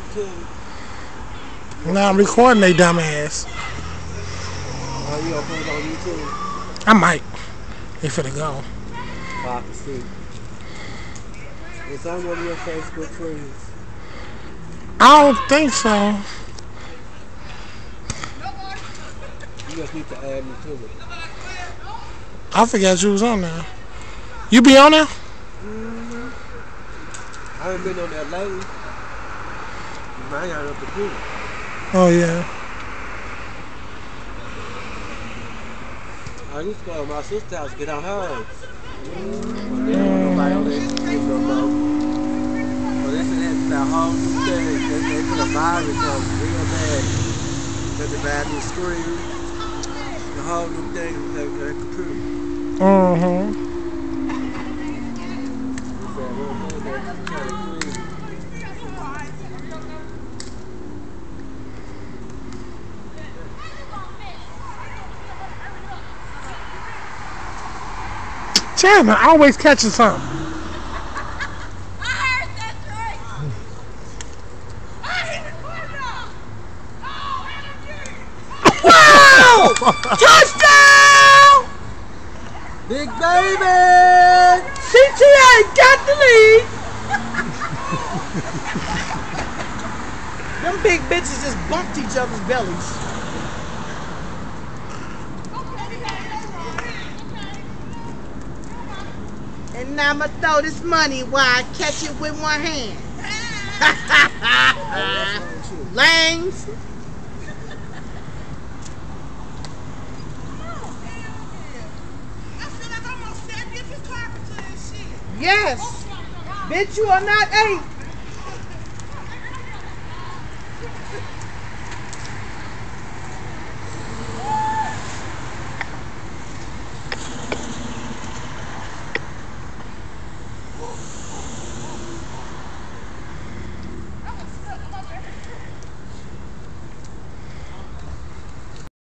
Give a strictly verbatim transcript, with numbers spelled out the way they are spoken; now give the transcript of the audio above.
YouTube? Now I'm recording they dumb ass. Oh, you gonna put it on YouTube? I might. They finna go. Oh, I can see. Is I one of your Facebook friends? I don't think so. You just need to add me to it. I forgot you was on there. You be on there? Mm-hmm. I haven't been on there lately. I ain't got no computer. Oh yeah. I used to go to my sister's house to get on hers. But they don't nobody on there no more. But they said that's that whole new thing. They, they put a virus on it real bad. Got the bad new screen. The whole new thing on that, that computer. Mm-hmm. They said, well, man, that kind of crazy. Chapman always catching something. Wow! Touchdown! Big baby! C T A got the lead. Them big bitches just bumped each other's bellies. And now I'ma throw this money while I catch it with one hand. Lanes. Yes. Bitch, you are not eight.